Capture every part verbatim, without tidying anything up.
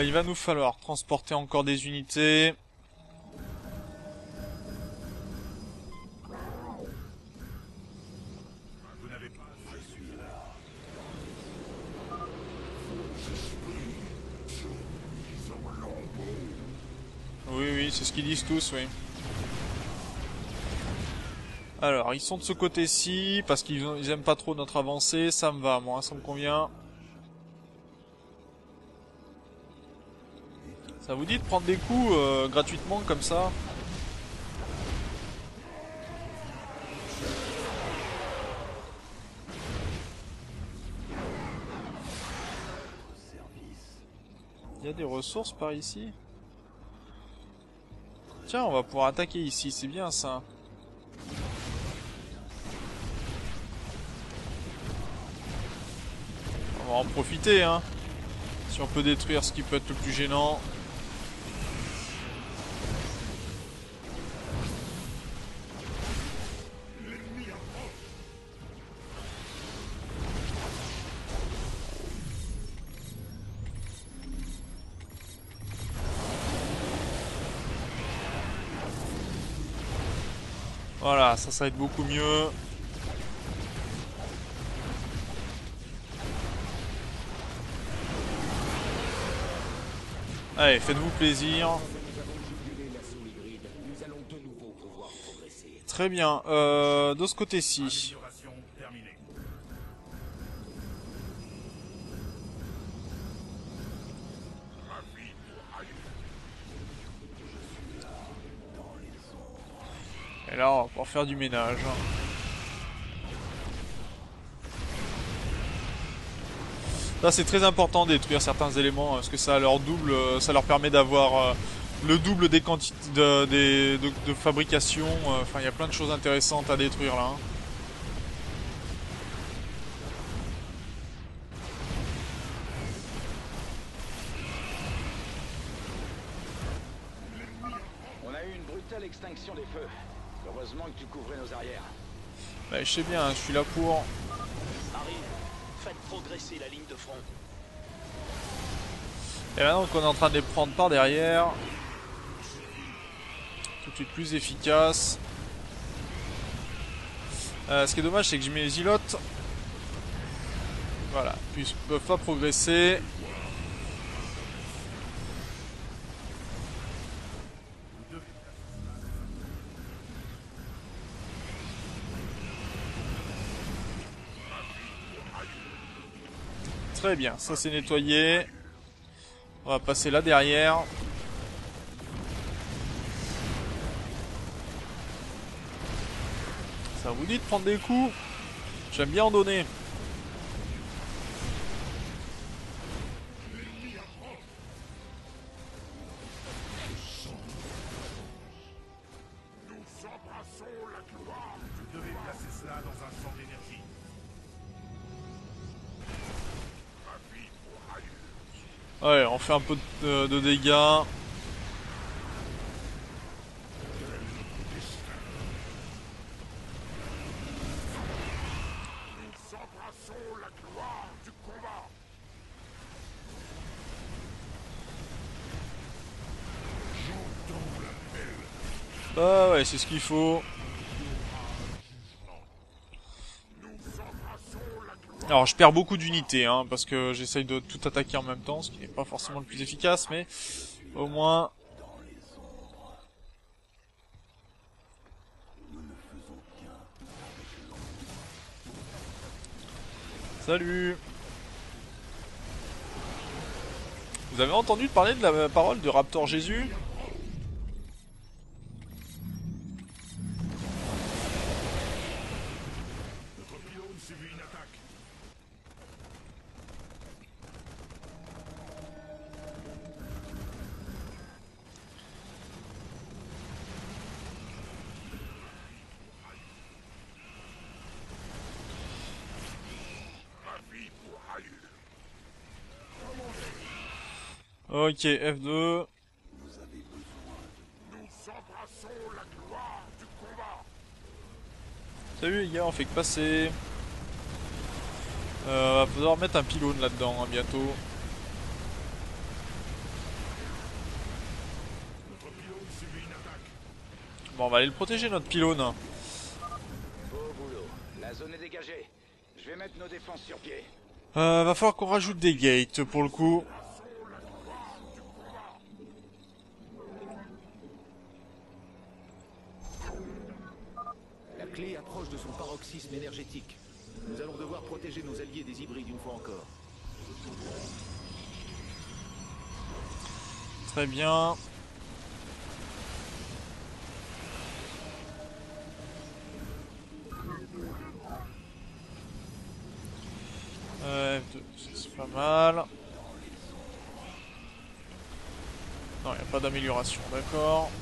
il va nous falloir transporter encore des unités. Oui, oui, c'est ce qu'ils disent tous, oui. Alors, ils sont de ce côté-ci, parce qu'ils ils aiment pas trop notre avancée. Ça me va, moi, ça me convient. Ça vous dit de prendre des coups euh, gratuitement, comme ça? Il y a des ressources par ici? Tiens, on va pouvoir attaquer ici, c'est bien ça. On va en profiter, hein. Si on peut détruire ce qui peut être le plus gênant. Voilà, ça, ça va être beaucoup mieux. Allez, faites-vous plaisir. Très bien. Euh, de ce côté-ci. Et là, on va pouvoir faire du ménage. Là, c'est très important de détruire certains éléments, parce que ça leur double, ça leur permet d'avoir le double des quantités de, de, de, de fabrication. Enfin, il y a plein de choses intéressantes à détruire là. On a eu une brutale extinction des feux. Heureusement que tu couvrais nos arrières. Bah, je sais bien, je suis là pour. Arrive, faites progresser la ligne de front. Et maintenant qu'on est en train de les prendre par derrière. Tout de suite plus efficace. Euh, ce qui est dommage, c'est que je mets les îlotes. Voilà, puis ils peuvent pas progresser. Très bien, ça c'est nettoyé. On va passer là derrière. Ça vous dit de prendre des coups? J'aime bien en donner. Ouais, on fait un peu de, de dégâts. Ah ouais, c'est ce qu'il faut. Alors je perds beaucoup d'unités, hein, parce que j'essaye de tout attaquer en même temps, ce qui n'est pas forcément le plus efficace, mais au moins... Salut! Vous avez entendu parler de la parole de Raptor Jésus? Ok, F deux. Salut les gars, on fait que passer. Euh, va falloir mettre un pylône là-dedans hein, bientôt. Bon, on va aller le protéger, notre pylône. Beau boulot. La zone est dégagée. Je vais mettre nos défenses sur pied. Euh, va falloir qu'on rajoute des gates pour le coup. La clé approche de son paroxysme énergétique. Nous allons devoir protéger nos alliés des hybrides une fois encore. Très bien. Euh, F deux, c'est pas mal. Non, il n'y a pas d'amélioration, d'accord.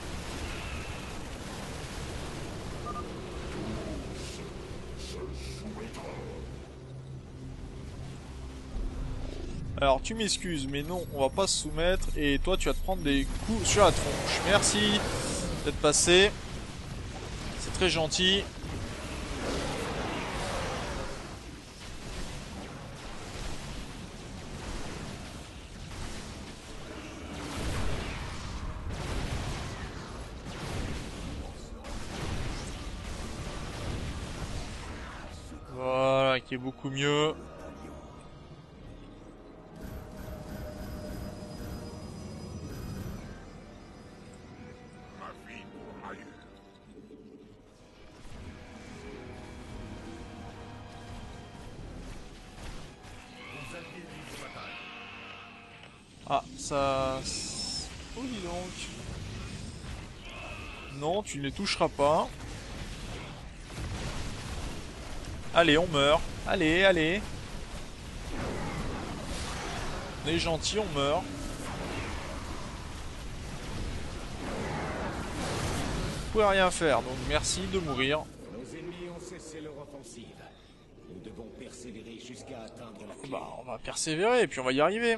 Alors tu m'excuses, mais non, on va pas se soumettre. Et toi, tu vas te prendre des coups sur la tronche. Merci d'être passé. C'est très gentil. Voilà, qui est beaucoup mieux. Ah, ça... Oh, dis donc. Non, tu ne les toucheras pas. Allez, on meurt. Allez, allez. On est gentil, on meurt. Vous pouvez rien faire, donc merci de mourir. Nos ennemis ont cessé leur offensive. Nous devons persévérer jusqu'à atteindre la clé. Bah, on va persévérer et puis on va y arriver.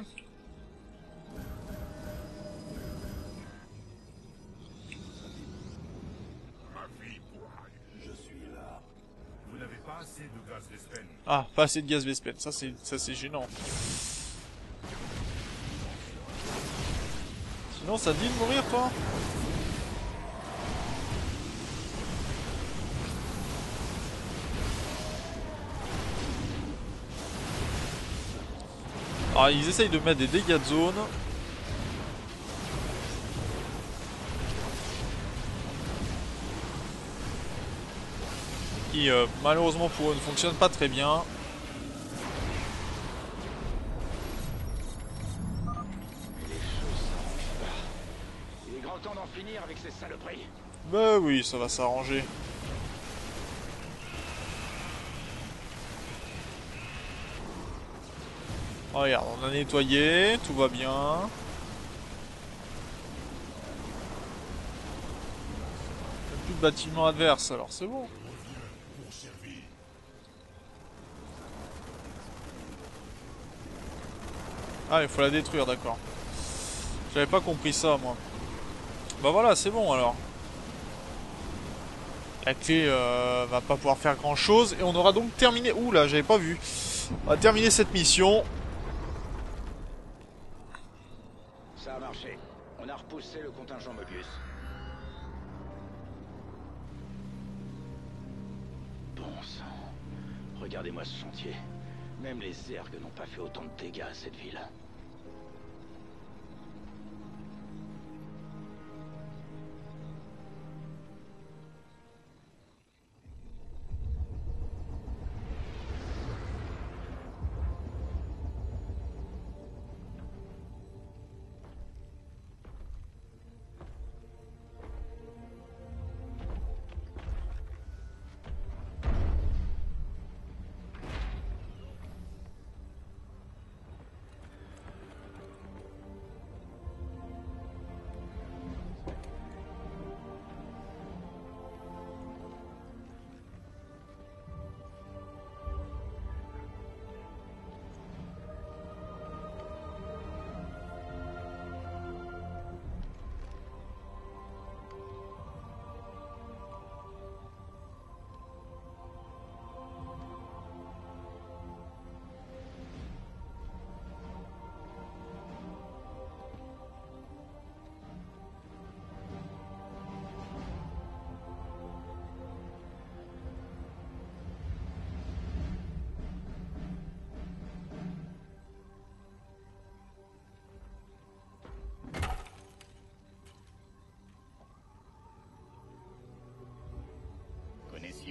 Ah, pas assez de gaz Vespene, ça c'est ça c'est gênant. Sinon ça te dit de mourir toi? Alors ils essayent de mettre des dégâts de zone. Qui euh, malheureusement pour eux ne fonctionne pas très bien. Il est grand temps d'en finir avec ces saloperies. Bah oui, ça va s'arranger. Oh, regarde, on a nettoyé, tout va bien. Il n'y a plus de bâtiment adverse, alors c'est bon. Ah, il faut la détruire, d'accord. J'avais pas compris ça, moi. Bah voilà, c'est bon, alors. La clé euh, va pas pouvoir faire grand chose. Et on aura donc terminé... Ouh là, j'avais pas vu. On va terminer cette mission. Ça a marché. On a repoussé le contingent Mobius. Bon sang. Regardez-moi ce chantier. Même les Zergs n'ont pas fait autant de dégâts à cette ville.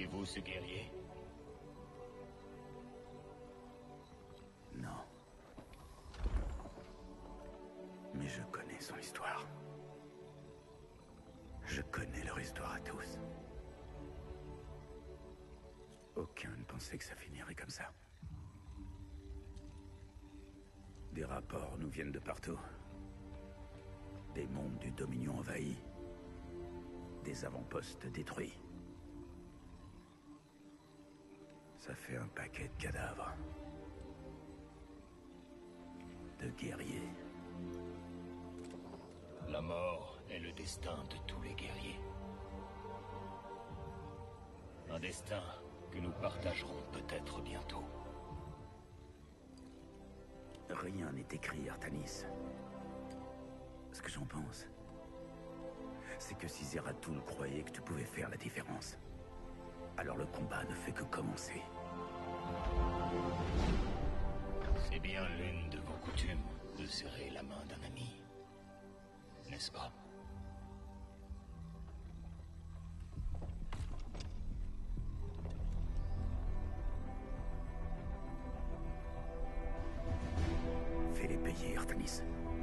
Connaissez-vous ce guerrier? Non. Mais je connais son histoire. Je connais leur histoire à tous. Aucun ne pensait que ça finirait comme ça. Des rapports nous viennent de partout. Des mondes du Dominion envahis. Des avant-postes détruits. Ça fait un paquet de cadavres. De guerriers. La mort est le destin de tous les guerriers. Un destin que nous partagerons peut-être bientôt. Rien n'est écrit, Artanis. Ce que j'en pense, c'est que si Zeratul croyait que tu pouvais faire la différence, alors le combat ne fait que commencer. C'est bien l'une de vos coutumes de serrer la main d'un ami, n'est-ce pas? Fais-les payer, Artanis.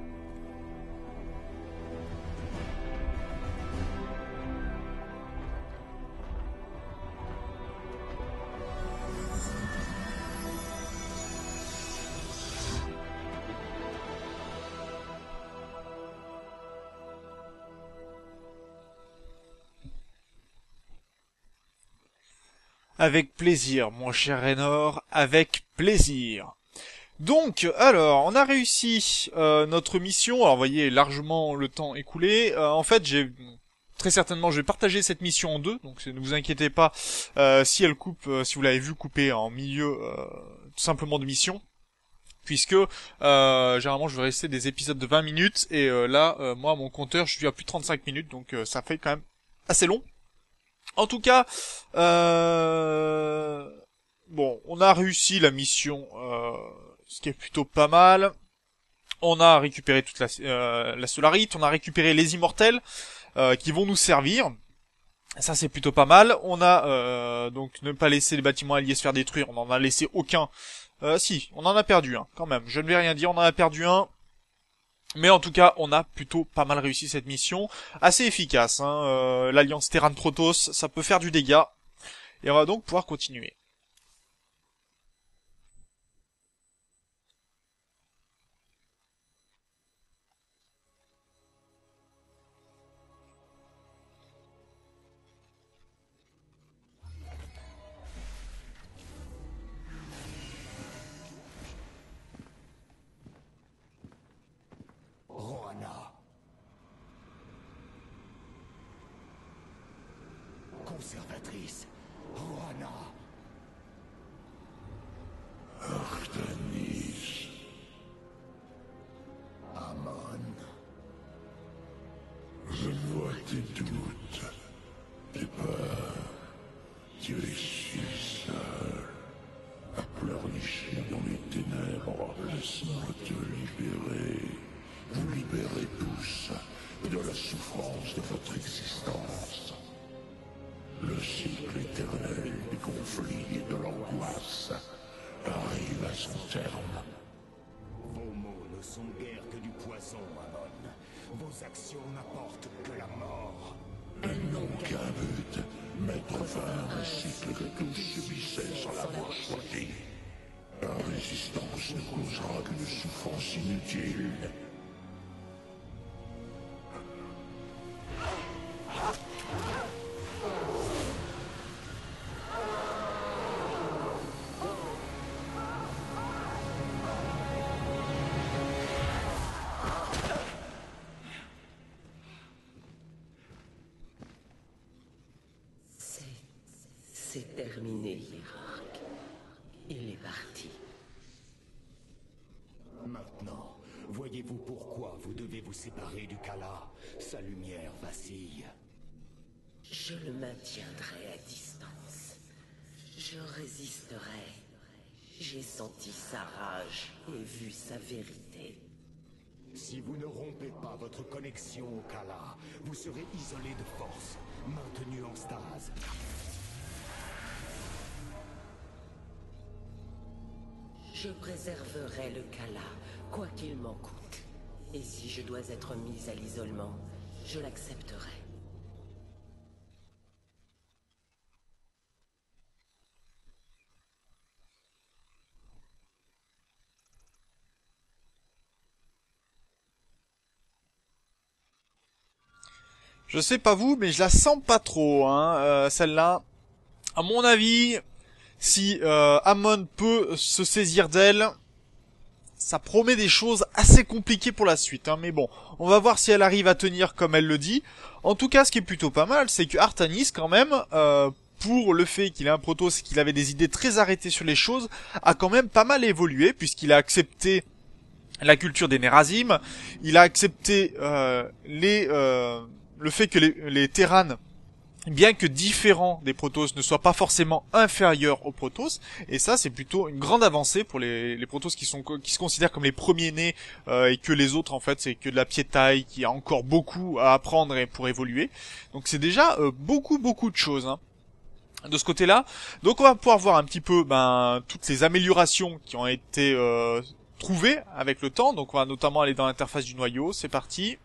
Avec plaisir, mon cher Raynor, avec plaisir. Donc, alors, on a réussi euh, notre mission. Alors, vous voyez, largement le temps écoulé. Euh, en fait, j'ai très certainement, je vais partager cette mission en deux. Donc, ne vous inquiétez pas euh, si elle coupe, euh, si vous l'avez vu couper en milieu euh, tout simplement de mission. Puisque, euh, généralement, je vais rester des épisodes de vingt minutes. Et euh, là, euh, moi, mon compteur, je suis à plus de trente-cinq minutes. Donc, euh, ça fait quand même assez long. En tout cas, euh... bon, on a réussi la mission, euh... ce qui est plutôt pas mal. On a récupéré toute la, euh, la Solarite, on a récupéré les immortels euh, qui vont nous servir. Ça, c'est plutôt pas mal. On a euh, donc ne pas laisser les bâtiments alliés se faire détruire. On en a laissé aucun. Euh, si, on en a perdu un quand même. Je ne vais rien dire, on en a perdu un. Mais en tout cas, on a plutôt pas mal réussi cette mission. Assez efficace, hein. Euh, l'alliance Terran-Protoss, ça peut faire du dégât. Et on va donc pouvoir continuer. Rohanna. Conservatrice. Rohanna. Artanis. Amon. Je vois tes doutes, tes peurs. Tu es si seul, à pleurnicher dans les ténèbres. Laisse-moi te libérer. Vous libérez tous de la souffrance de votre existence. Le cycle éternel des conflits et de l'angoisse arrive à son terme. Vos mots ne sont guère que du poison, Amon. Vos actions n'apportent que la mort. Elles n'ont qu'un but, mettre fin à un cycle que tous subissaient sans l'avoir choisi. La résistance ne causera qu'une souffrance inutile. C'est terminé, Hiérarque. Il est parti. Maintenant, voyez-vous pourquoi vous devez vous séparer du Khala? Sa lumière vacille. Je le maintiendrai à distance. Je résisterai. J'ai senti sa rage et vu sa vérité. Si vous ne rompez pas votre connexion au Khala, vous serez isolé de force, maintenu en stase. Je préserverai le Kala, quoi qu'il m'en coûte. Et si je dois être mise à l'isolement, je l'accepterai. Je sais pas vous, mais je la sens pas trop, hein, euh, celle-là. À mon avis, si euh, Amon peut se saisir d'elle, ça promet des choses assez compliquées pour la suite, hein. Mais bon, on va voir si elle arrive à tenir comme elle le dit. En tout cas, ce qui est plutôt pas mal, c'est que Artanis, quand même, euh, pour le fait qu'il ait un Protoss et qu'il avait des idées très arrêtées sur les choses, a quand même pas mal évolué, puisqu'il a accepté la culture des Nerazim, il a accepté euh, les... Euh, le fait que les, les Terranes, bien que différents des Protoss, ne soient pas forcément inférieurs aux Protoss, et ça c'est plutôt une grande avancée pour les, les Protoss qui sont qui se considèrent comme les premiers-nés, euh, et que les autres en fait c'est que de la piétaille, qui a encore beaucoup à apprendre et pour évoluer. Donc c'est déjà euh, beaucoup beaucoup de choses, hein, de ce côté-là. Donc on va pouvoir voir un petit peu ben toutes les améliorations qui ont été euh, trouvées avec le temps. Donc on va notamment aller dans l'interface du noyau. C'est parti.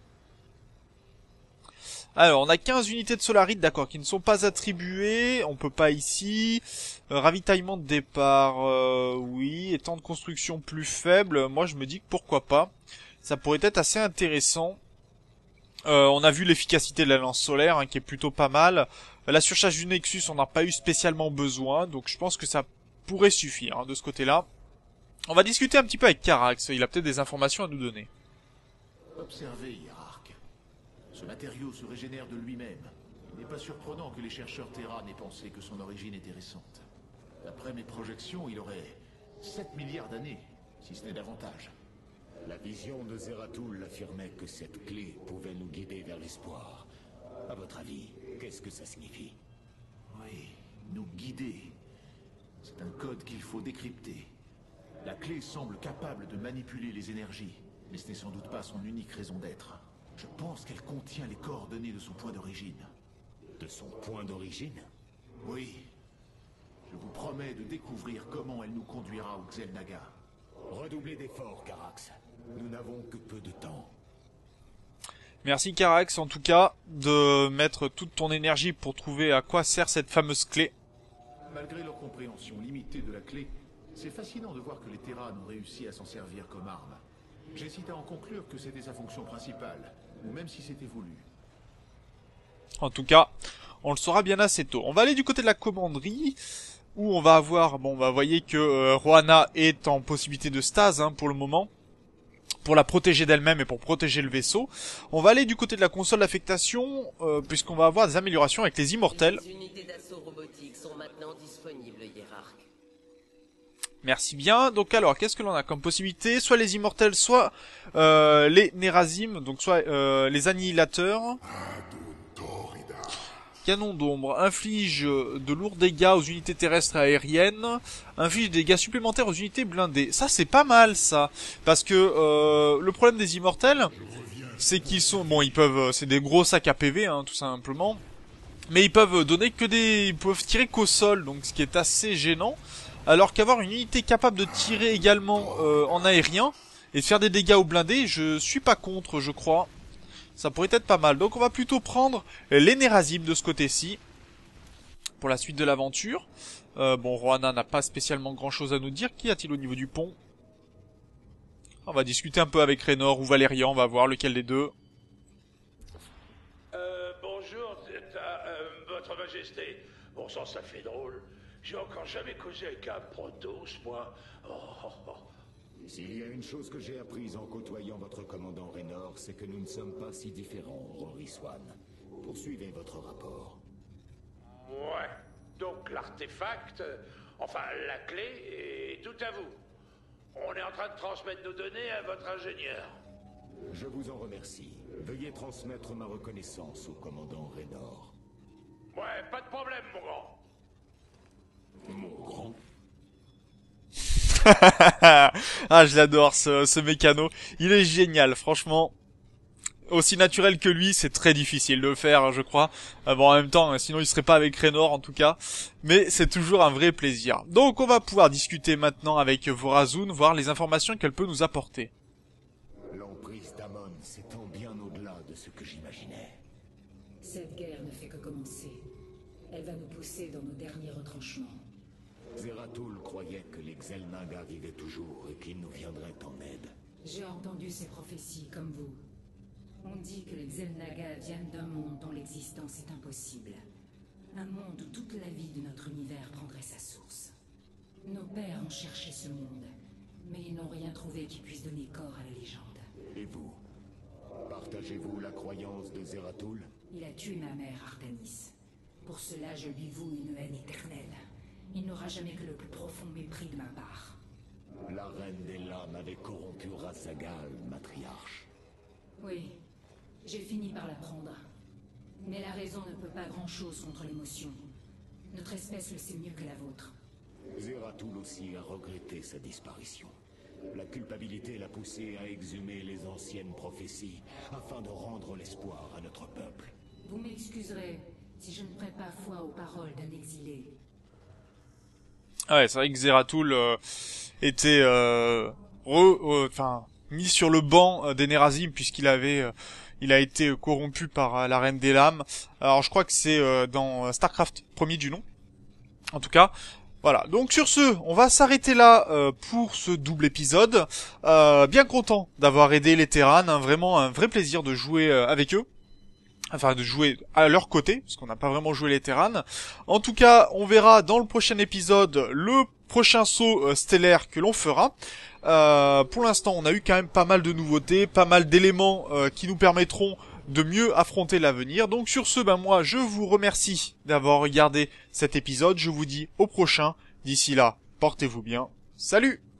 Alors, on a quinze unités de solarite, d'accord, qui ne sont pas attribuées. On peut pas ici. Euh, ravitaillement de départ, euh, oui. Et temps de construction plus faible. Moi, je me dis que pourquoi pas. Ça pourrait être assez intéressant. Euh, on a vu l'efficacité de la lance solaire, hein, qui est plutôt pas mal. La surcharge du Nexus, on n'a pas eu spécialement besoin. Donc, je pense que ça pourrait suffire, hein, de ce côté-là. On va discuter un petit peu avec Carax. Il a peut-être des informations à nous donner. Observez, Hiérarque. Ce matériau se régénère de lui-même. Il n'est pas surprenant que les chercheurs Terran aient pensé que son origine était récente. D'après mes projections, il aurait sept milliards d'années, si ce n'est davantage. La vision de Zeratul affirmait que cette clé pouvait nous guider vers l'espoir. À votre avis, qu'est-ce que ça signifie? Oui, nous guider. C'est un code qu'il faut décrypter. La clé semble capable de manipuler les énergies, mais ce n'est sans doute pas son unique raison d'être. Je pense qu'elle contient les coordonnées de son point d'origine. De son point d'origine? Oui. Je vous promets de découvrir comment elle nous conduira au Xel'Naga. Redoublez d'efforts, Carax. Nous n'avons que peu de temps. Merci Carax, en tout cas, de mettre toute ton énergie pour trouver à quoi sert cette fameuse clé. Malgré leur compréhension limitée de la clé, c'est fascinant de voir que les Terran ont réussi à s'en servir comme arme. J'hésite à en conclure que c'était sa fonction principale, ou même si c'était voulu. En tout cas, on le saura bien assez tôt. On va aller du côté de la commanderie, où on va avoir... Bon, bah, vous voyez que euh, Roana est en possibilité de stase, hein, pour le moment, pour la protéger d'elle-même et pour protéger le vaisseau. On va aller du côté de la console d'affectation, euh, puisqu'on va avoir des améliorations avec les immortels. Les unités d'assaut robotique sont maintenant disponibles, Hiérarque. Merci bien. Donc alors, qu'est-ce que l'on a comme possibilité? Soit les immortels, soit euh, les Nerazim, donc soit euh, les annihilateurs. Canon d'ombre inflige de lourds dégâts aux unités terrestres et aériennes, inflige des dégâts supplémentaires aux unités blindées. Ça c'est pas mal ça, parce que euh, le problème des immortels, c'est qu'ils sont, bon ils peuvent, c'est des gros sacs à P V, hein, tout simplement, mais ils peuvent donner que des, ils peuvent tirer qu'au sol, donc ce qui est assez gênant. Alors qu'avoir une unité capable de tirer également euh, en aérien et de faire des dégâts aux blindés, je suis pas contre, je crois. Ça pourrait être pas mal. Donc on va plutôt prendre les Nerazim de ce côté-ci pour la suite de l'aventure. Euh, bon, Roana n'a pas spécialement grand-chose à nous dire. Qu'y a-t-il au niveau du pont? On va discuter un peu avec Raynor ou Valérian, on va voir lequel des deux. Euh, bonjour, euh, votre majesté. Bon sang, ça fait drôle. J'ai encore jamais causé avec un Protoss, moi. Oh, oh, oh. S'il y a une chose que j'ai apprise en côtoyant votre commandant Raynor, c'est que nous ne sommes pas si différents, Rory Swan. Poursuivez votre rapport. Ouais. Donc l'artefact, euh, enfin la clé, est tout à vous. On est en train de transmettre nos données à votre ingénieur. Je vous en remercie. Veuillez transmettre ma reconnaissance au commandant Raynor. Ouais, pas de problème, mon grand. Mon grand. Ah, je l'adore ce, ce mécano. Il est génial, franchement. aussi naturel que lui, c'est très difficile de le faire, je crois. Euh, bon, en même temps, sinon il serait pas avec Raynor en tout cas. Mais c'est toujours un vrai plaisir. Donc on va pouvoir discuter maintenant avec Vorazun, voir les informations qu'elle peut nous apporter. L'emprise d'Amon s'étend bien au-delà de ce que j'imaginais. Cette guerre ne fait que commencer. Elle va nous pousser dans nos derniers retranchements. Zeratul croyait que les Xel'Naga vivaient toujours et qu'ils nous viendraient en aide. J'ai entendu ces prophéties, comme vous. On dit que les Xel'Naga viennent d'un monde dont l'existence est impossible. Un monde où toute la vie de notre univers prendrait sa source. Nos pères ont cherché ce monde, mais ils n'ont rien trouvé qui puisse donner corps à la légende. Et vous? Partagez-vous la croyance de Zeratul? Il a tué ma mère, Artanis. Pour cela, je lui voue une haine éternelle. Il n'aura jamais que le plus profond mépris de ma part. La reine des lames avait corrompu Razagal, matriarche. Oui, j'ai fini par l'apprendre. Mais la raison ne peut pas grand-chose contre l'émotion. Notre espèce le sait mieux que la vôtre. Zeratul aussi a regretté sa disparition. La culpabilité l'a poussé à exhumer les anciennes prophéties afin de rendre l'espoir à notre peuple. Vous m'excuserez si je ne prête pas foi aux paroles d'un exilé. Ah ouais, c'est vrai que Zeratul euh, était euh, re, euh, enfin, mis sur le banc euh, d'Enerazim puisqu'il avait, euh, il a été corrompu par euh, la Reine des Lames. Alors je crois que c'est euh, dans Starcraft premier du nom. En tout cas, voilà. Donc sur ce, on va s'arrêter là euh, pour ce double épisode. Euh, bien content d'avoir aidé les Terran, hein, vraiment un vrai plaisir de jouer euh, avec eux. Enfin, de jouer à leur côté, parce qu'on n'a pas vraiment joué les Terran. En tout cas, on verra dans le prochain épisode le prochain saut euh, stellaire que l'on fera. Euh, pour l'instant, on a eu quand même pas mal de nouveautés, pas mal d'éléments euh, qui nous permettront de mieux affronter l'avenir. Donc sur ce, ben moi, je vous remercie d'avoir regardé cet épisode. Je vous dis au prochain. D'ici là, portez-vous bien. Salut!